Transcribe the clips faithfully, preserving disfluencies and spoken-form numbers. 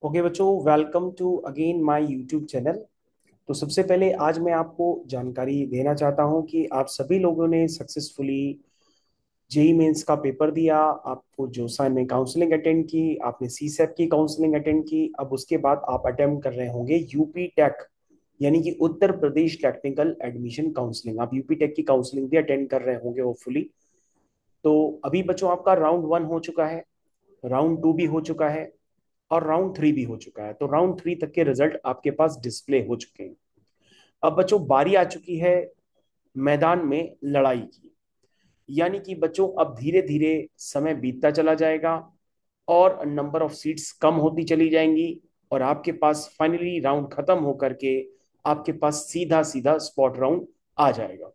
Okay बच्चों, welcome to again my YouTube channel. तो सबसे पहले आज मैं आपको जानकारी देना चाहता हूं कि आप सभी लोगों ने सक्सेसफुली जेई मेंस का पेपर दिया। आपको जोसा ने काउंसलिंग अटेंड की, आपने सी सेप की काउंसलिंग अटेंड की। अब उसके बाद आप अटेम्प्ट कर रहे होंगे यूपी टेक, यानी कि Uttar Pradesh technical admission counselling. आप यूपी टेक की काउंसलिंग भी अटेंड कर रहे होंगे होपफुली। तो अभी बच्चों आपका राउंड वन हो चुका है, राउंड टू भी हो चुका है और राउंड थ्री भी हो चुका है। तो राउंड थ्री तक के रिजल्ट आपके पास डिस्प्ले हो चुके हैं। अब बच्चों बारी आ चुकी है मैदान में लड़ाई की, यानी कि बच्चों अब धीरे धीरे समय बीतता चला जाएगा और नंबर ऑफ सीट्स कम होती चली जाएंगी और आपके पास फाइनली राउंड खत्म होकर के आपके पास सीधा सीधा स्पॉट राउंड आ जाएगा।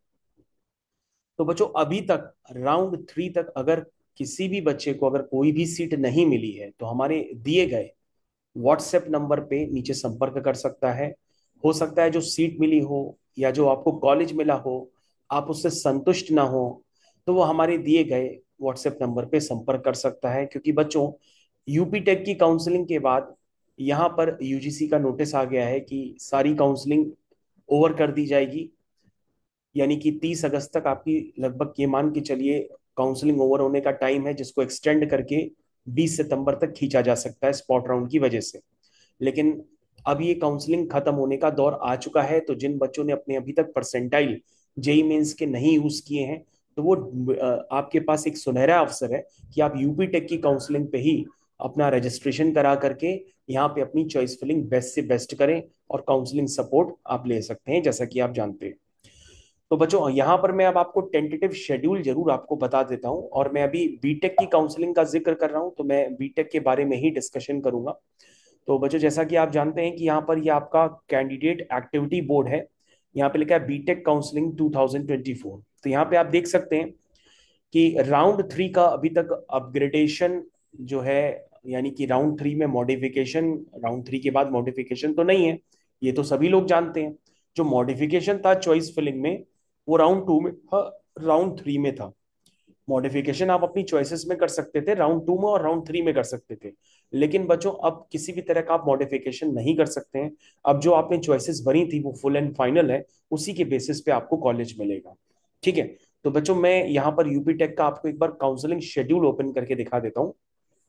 तो बच्चों अभी तक राउंड थ्री तक अगर किसी भी बच्चे को अगर कोई भी सीट नहीं मिली है तो हमारे दिए गए व्हाट्सएप नंबर पे नीचे संपर्क कर सकता है। हो सकता है जो सीट मिली हो या जो आपको कॉलेज मिला हो आप उससे संतुष्ट ना हो, तो वो हमारे दिए गए व्हाट्सएप नंबर पे संपर्क कर सकता है। क्योंकि बच्चों यूपी टेक की काउंसलिंग के बाद यहाँ पर यूजीसी का नोटिस आ गया है कि सारी काउंसलिंग ओवर कर दी जाएगी। यानी कि तीस अगस्त तक आपकी लगभग ये मान के चलिए काउंसलिंग ओवर होने का टाइम है, जिसको एक्सटेंड करके बीस सितंबर तक खींचा जा सकता है स्पॉट राउंड की वजह से। लेकिन अब ये काउंसलिंग खत्म होने का दौर आ चुका है, तो जिन बच्चों ने अपने अभी तक परसेंटाइल जेई मेंस के नहीं यूज किए हैं तो वो अ, आपके पास एक सुनहरा अवसर है कि आप यूपी टेक की काउंसलिंग पे ही अपना रजिस्ट्रेशन करा करके यहाँ पे अपनी चॉइस फिलिंग बेस्ट से बेस्ट करें और काउंसलिंग सपोर्ट आप ले सकते हैं, जैसा कि आप जानते हैं। तो बच्चों यहाँ पर मैं अब आपको टेंटेटिव शेड्यूल जरूर आपको बता देता हूँ, और मैं अभी बीटेक की काउंसलिंग का जिक्र कर रहा हूँ तो मैं बीटेक के बारे में ही डिस्कशन करूंगा। तो बच्चों जैसा कि आप जानते हैं कि यहाँ पर ये आपका कैंडिडेट एक्टिविटी बोर्ड है। यहाँ पे लिखा है BTech counselling two thousand twenty four. तो यहाँ पे आप देख सकते हैं कि राउंड थ्री का अभी तक अपग्रेडेशन जो है, यानी कि राउंड थ्री में मॉडिफिकेशन, राउंड थ्री के बाद मॉडिफिकेशन तो नहीं है, ये तो सभी लोग जानते हैं। जो मॉडिफिकेशन था चॉइस फिलिंग में वो राउंड टू में था, राउंड थ्री में था। मॉडिफिकेशन आप अपनी चॉइसेस में कर सकते थे, राउंड टू में और राउंड थ्री में कर सकते थे। लेकिन बच्चों अब किसी भी तरह का आप मॉडिफिकेशन नहीं कर सकते हैं। अब जो आपने चॉइसेस भरी थी वो फुल एंड फाइनल है, उसी के बेसिस पे आपको कॉलेज मिलेगा। ठीक है। तो बच्चों मैं यहाँ पर यूपी टेक का आपको एक बार काउंसलिंग शेड्यूल ओपन करके दिखा देता हूँ।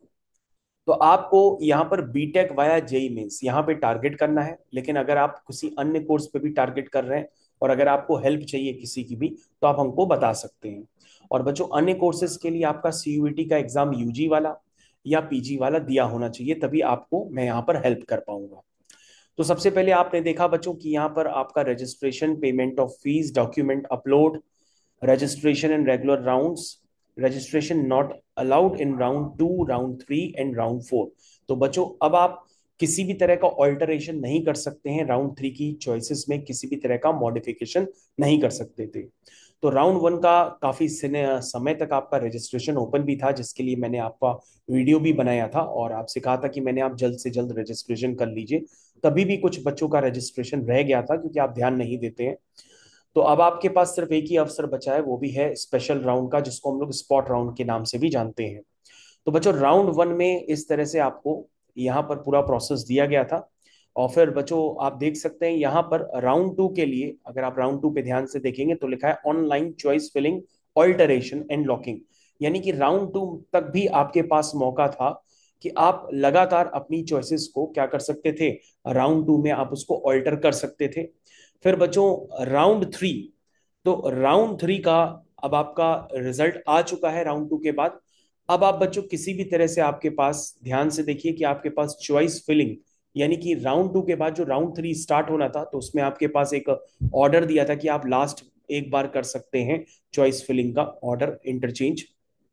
तो आपको यहाँ पर बीटेक वाया जेई मेंस यहाँ पे टारगेट करना है, लेकिन अगर आप किसी अन्य कोर्स पे भी टारगेट कर रहे हैं और अगर आपको हेल्प चाहिए किसी की भी तो आप हमको बता सकते हैं। और बच्चों अन्य कोर्सेज के लिए आपका सीयूईटी का एग्जाम यूजी वाला या पीजी वाला दिया होना चाहिए, तभी आपको मैं यहाँ पर हेल्प कर पाऊंगा। तो सबसे पहले आपने देखा बच्चों कि यहाँ पर आपका registration, payment of fee, document upload, registration in regular rounds, registration not allowed in round two, round three and round four. तो बच्चों अब आप किसी भी तरह का ऑल्टरेशन नहीं कर सकते हैं, राउंड थ्री की चॉइसेस में किसी भी तरह का मॉडिफिकेशन नहीं कर सकते थे। तो राउंड वन का काफी समय तक आपका रजिस्ट्रेशन ओपन भी था, जिसके लिए मैंने आपका वीडियो भी बनाया था और आपसे कहा था कि मैंने आप जल्द से जल्द रजिस्ट्रेशन कर लीजिए। तभी भी कुछ बच्चों का रजिस्ट्रेशन रह गया था क्योंकि आप ध्यान नहीं देते हैं। तो अब आपके पास सिर्फ एक ही अवसर बचा है, वो भी है स्पेशल राउंड का, जिसको हम लोग स्पॉट राउंड के नाम से भी जानते हैं। तो बच्चों राउंड वन में इस तरह से आपको यहाँ पर पूरा प्रोसेस दिया गया था। और फिर बच्चों आप देख सकते हैं यहाँ पर राउंड टू के लिए, अगर आप राउंड टू पे ध्यान से देखेंगे तो लिखा है online choice filling alteration and locking. यानी कि राउंड टू तक भी आपके पास मौका था कि आप लगातार अपनी चॉइसेस को क्या कर सकते थे, राउंड टू में आप उसको ऑल्टर कर सकते थे। फिर बच्चों राउंड थ्री, तो राउंड थ्री का अब आपका रिजल्ट आ चुका है राउंड टू के बाद। अब आप बच्चों किसी भी तरह से आपके पास ध्यान से देखिए कि आपके पास चॉइस फिलिंग, यानी कि राउंड टू के बाद जो राउंड थ्री स्टार्ट होना था तो उसमें आपके पास एक ऑर्डर दिया था कि आप लास्ट एक बार कर सकते हैं चॉइस फिलिंग का ऑर्डर इंटरचेंज।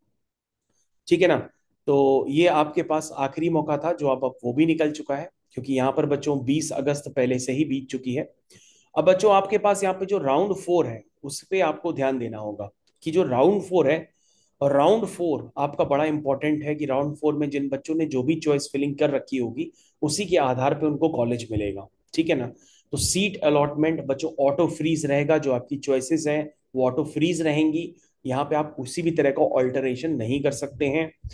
ठीक है ना। तो ये आपके पास आखिरी मौका था जो अब अब वो भी निकल चुका है, क्योंकि यहाँ पर बच्चों बीस अगस्त पहले से ही बीत चुकी है। अब बच्चों आपके पास यहाँ पे जो राउंड फोर है उस पे आपको ध्यान देना होगा कि जो राउंड फोर है, और राउंड फोर आपका बड़ा इंपॉर्टेंट है कि राउंड फोर में जिन बच्चों ने जो भी चॉइस फिलिंग कर रखी होगी उसी के आधार पे उनको कॉलेज मिलेगा। ठीक है ना। तो सीट अलॉटमेंट बच्चों ऑटो फ्रीज रहेगा, जो आपकी चॉइसेस हैं वो ऑटो फ्रीज रहेंगी। यहाँ पे आप किसी भी तरह का ऑल्टरेशन नहीं कर सकते हैं।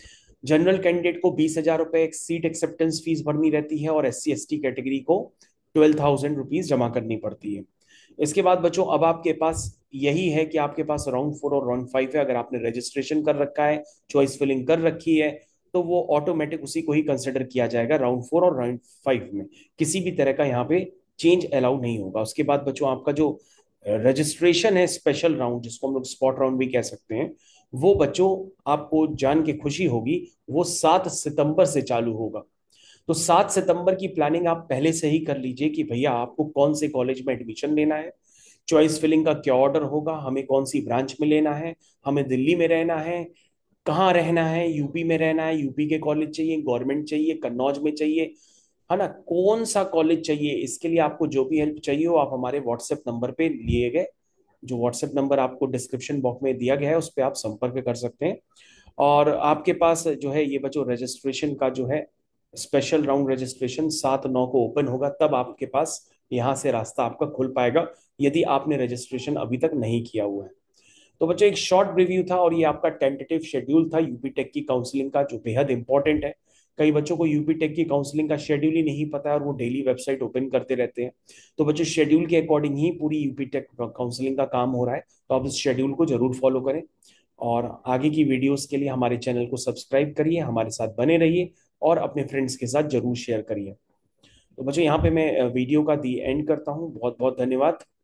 जनरल कैंडिडेट को बीस हजार रुपये एक सीट एक्सेप्टेंस फीस भरनी रहती है और S C S T category को ट्वेल्व थाउजेंड रुपीज जमा करनी पड़ती है। इसके बाद बच्चों अब आपके पास यही है कि आपके पास राउंड फोर और राउंड फाइव है। अगर आपने रजिस्ट्रेशन कर रखा है, चॉइस फिलिंग कर रखी है, तो वो ऑटोमेटिक उसी को ही कंसिडर किया जाएगा राउंड फोर और राउंड फाइव में। किसी भी तरह का यहाँ पे चेंज अलाउ नहीं होगा। उसके बाद बच्चों आपका जो रजिस्ट्रेशन है स्पेशल राउंड, जिसको हम लोग स्पॉट राउंड भी कह सकते हैं, वो बच्चों आपको जान के खुशी होगी, वो सात सितंबर से चालू होगा। तो सात सितंबर की प्लानिंग आप पहले से ही कर लीजिए कि भैया आपको कौन से कॉलेज में एडमिशन लेना है, चॉइस फिलिंग का क्या ऑर्डर होगा, हमें कौन सी ब्रांच में लेना है, हमें दिल्ली में रहना है, कहाँ रहना है, यूपी में रहना है, यूपी के कॉलेज चाहिए, गवर्नमेंट चाहिए, कन्नौज में चाहिए, है ना, कौन सा कॉलेज चाहिए। इसके लिए आपको जो भी हेल्प चाहिए हो आप हमारे व्हाट्सएप नंबर पे लिए गए, जो व्हाट्सएप नंबर आपको डिस्क्रिप्शन बॉक्स में दिया गया है, उस पर आप संपर्क कर सकते हैं। और आपके पास जो है ये बच्चों रजिस्ट्रेशन का जो है स्पेशल राउंड रजिस्ट्रेशन सात नौ को ओपन होगा, तब आपके पास यहाँ से रास्ता आपका खुल पाएगा, यदि आपने रजिस्ट्रेशन अभी तक नहीं किया हुआ है। तो बच्चों एक शॉर्ट रिव्यू था और ये आपका टेंटेटिव शेड्यूल था यूपी टेक की काउंसलिंग का, जो बेहद इंपॉर्टेंट है। कई बच्चों को यूपी टेक की काउंसलिंग का शेड्यूल ही नहीं पता है और वो डेली वेबसाइट ओपन करते रहते हैं। तो बच्चों शेड्यूल के अकॉर्डिंग ही पूरी यूपी टेक काउंसलिंग का काम हो रहा है, तो आप इस शेड्यूल को जरूर फॉलो करें। और आगे की वीडियोस के लिए हमारे चैनल को सब्सक्राइब करिए, हमारे साथ बने रहिए और अपने फ्रेंड्स के साथ जरूर शेयर करिए। तो बच्चों यहाँ पे मैं वीडियो का दी एंड करता हूँ। बहुत बहुत धन्यवाद।